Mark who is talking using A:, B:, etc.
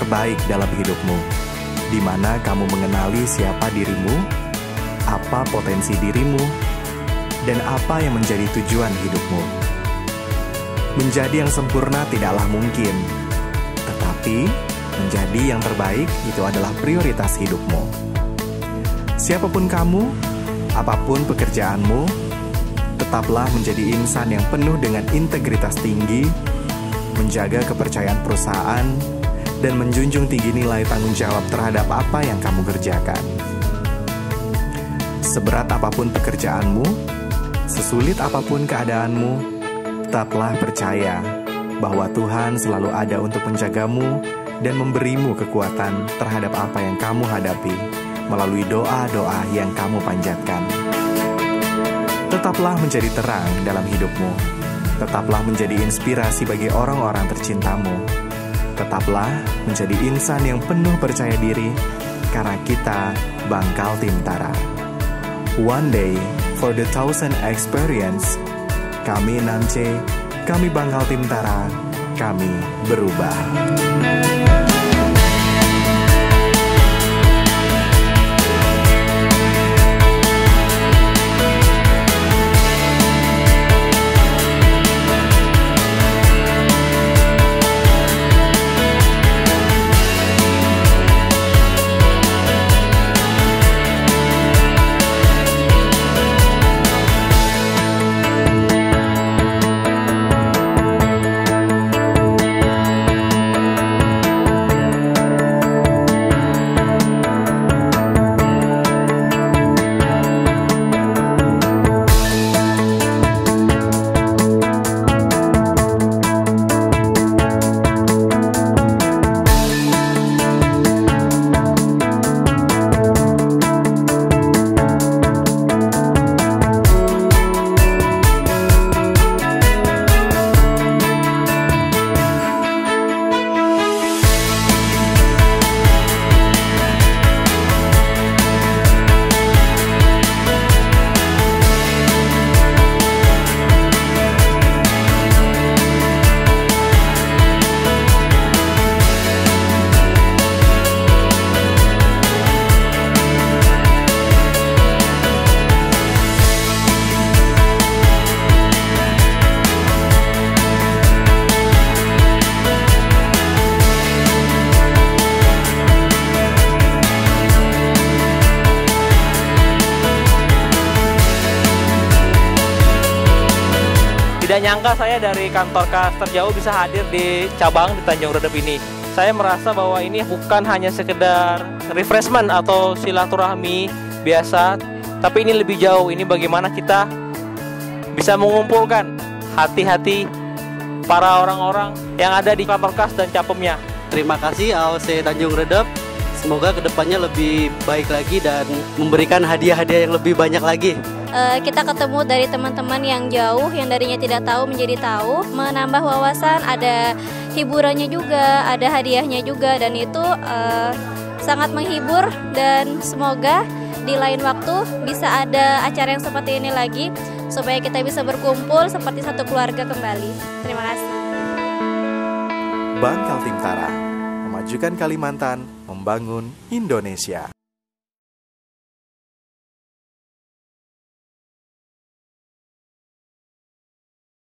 A: terbaik dalam hidupmu, di mana kamu mengenali siapa dirimu, apa potensi dirimu, dan apa yang menjadi tujuan hidupmu. Menjadi yang sempurna tidaklah mungkin, tetapi menjadi yang terbaik itu adalah prioritas hidupmu. Siapapun kamu, apapun pekerjaanmu, tetaplah menjadi insan yang penuh dengan integritas tinggi, menjaga kepercayaan perusahaan, dan menjunjung tinggi nilai tanggung jawab terhadap apa yang kamu kerjakan. Seberat apapun pekerjaanmu, sesulit apapun keadaanmu, tetaplah percaya bahwa Tuhan selalu ada untuk menjagamu dan memberimu kekuatan terhadap apa yang kamu hadapi melalui doa-doa yang kamu panjatkan. Tetaplah menjadi terang dalam hidupmu. Tetaplah menjadi inspirasi bagi orang-orang tercintamu. Tetaplah menjadi insan yang penuh percaya diri, karena kita Bangkal Tim Tara. One day for the 1000 experience. Kami Namce, kami Bangkal Tim Tara, kami berubah.
B: Tidak nyangka saya dari kantor kas terjauh bisa hadir di cabang di Tanjung Redep ini. Saya merasa bahwa ini bukan hanya sekedar refreshment atau silaturahmi biasa, tapi ini lebih jauh. Ini bagaimana kita bisa mengumpulkan hati-hati para orang-orang yang ada di kantor kas dan capemnya.
C: Terima kasih AOC Tanjung Redep. Semoga kedepannya lebih baik lagi dan memberikan hadiah-hadiah yang lebih banyak lagi.
D: Kita ketemu dari teman-teman yang jauh, yang darinya tidak tahu menjadi tahu, menambah wawasan, ada hiburannya juga, ada hadiahnya juga, dan itu sangat menghibur. Dan semoga di lain waktu bisa ada acara yang seperti ini lagi, supaya kita bisa berkumpul seperti satu keluarga kembali. Terima kasih.
A: Bangkal Tim Tara, memajukan Kalimantan, membangun Indonesia.